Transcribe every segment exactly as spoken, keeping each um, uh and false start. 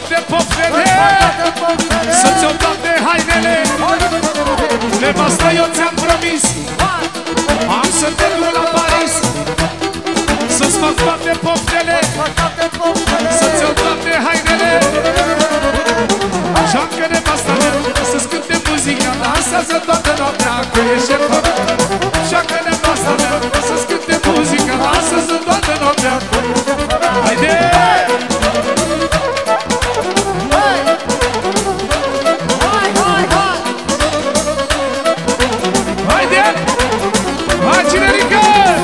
toate poftele, să-ți iau toate hainele. Nevastă, eu ți-am promis, am să te duc la Paris, să-ți fac toate poftele, să-ți iau toate hainele. Joacă nevasta mea, să-ți cânte muzica, dansează toată noaptea, că e șefă. Joacă nevasta mea, să-ți cânte muzica, dansează toată noaptea. Haide! Haide! Hai, cinerică!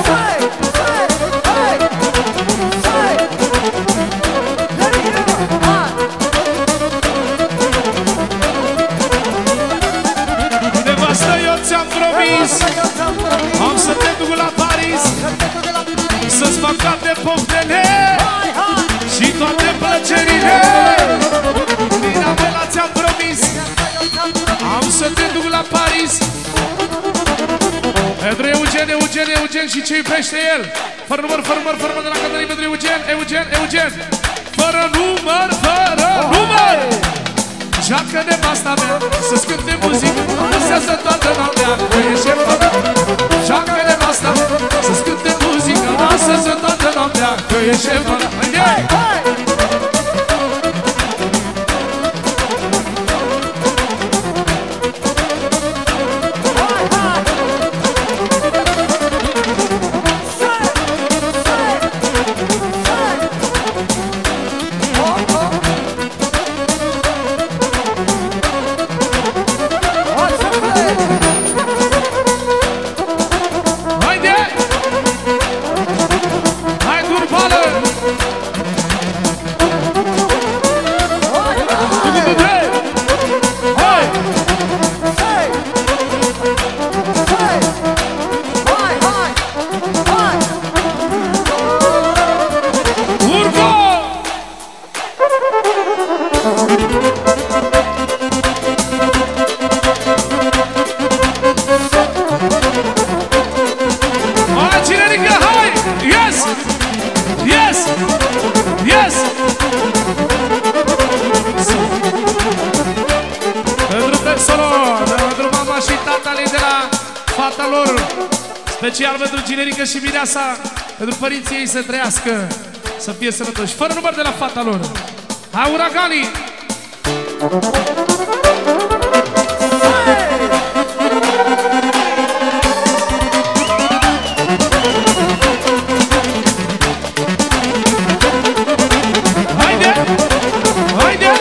Nevastă, eu ți-am promis, am să te duc la Paris, să-ți fac toate poftele și toate plăcerile. Mina mea, ți-am promis, am să te duc la Paris. Pentru Eugen, Eugen, Eugen și ce iubește el. Fără număr, fără număr, fără număr de la Cătălin. Pentru Eugen, Eugen, Eugen. Fără număr, fără număr. Joacă nevasta mea, să-ți cânte muzică, dansează toată noaptea, că e șefă. Joacă nevasta mea, să-ți cânte muzică, dansează toată noaptea, că e șefă. Special pentru Ginerică și Mireasa, pentru părinții ei să trăiască, să fie sănătoși. Fără număr de la fata lor. Hai, uraganii! Haide! Haide!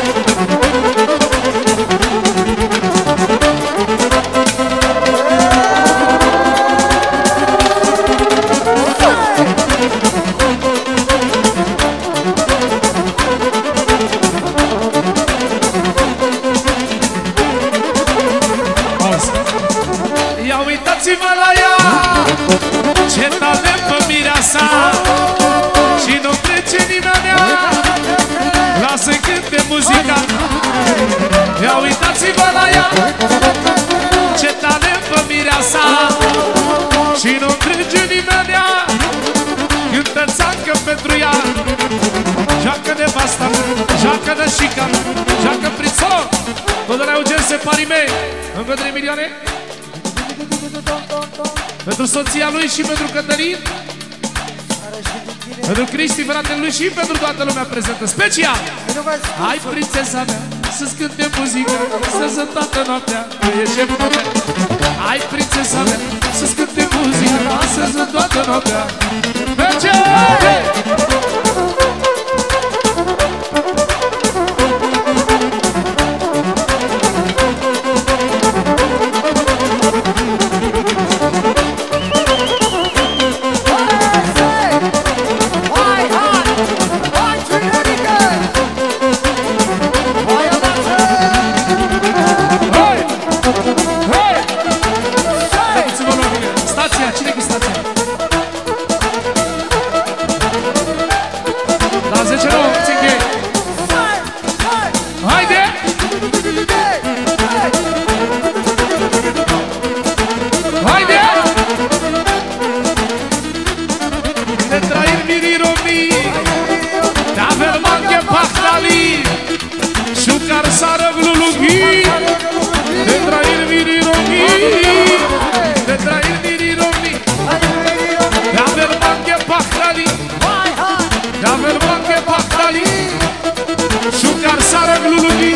Uitați-vă la ea, ce talent pe Mireasa, și nu trece nimeni, lasă-i cânte muzica. Ia uitați-vă la ea, ce talent pe Mireasa, și nu trece nimeni, cântă țancă pentru ea. Joacă nevasta, joacă nășica, joacă prințolo. Tot de la Eugen separii mei, încă trei milioane. Pentru soția lui și pentru Cătălin, pentru Cristi, fratele lui și pentru toată lumea prezentă. Special! Hai, prințesa mea, să-ți cânte muzică, să-ți toată noaptea, că e șeful meu. Hai, prințesa mea, să-ți cânte muzică, să-ți toată noaptea. Merge! Stația, cine cu stația? Șucar sară glulughi de trair viri romni, de trair viri romni. Da verbanche pahtali, da verbanche pahtali. Șucar sară glulughi.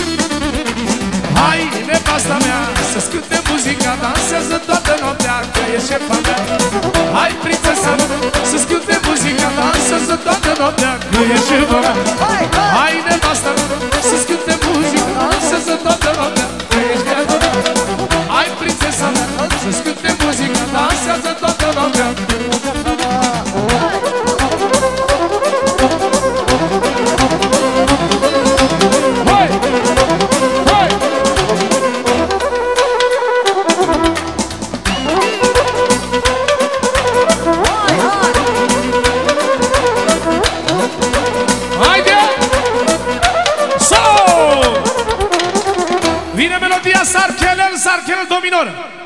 Hai, nevasta mea, să-ți cânte muzica, dansează toată noaptea, că e șefa mea. Hai, prințesa mea, să-ți cânte muzica, dansează toată noaptea, că e șefa mea. Hai, nevasta mea, să-ți cânte muzica, dansează toată noaptea, că e șefa mea. Hai, prințesa mea, să-ți cânte muzica, dansează toată noaptea. Vine melodia Sarchelel, Sarchelel do minor.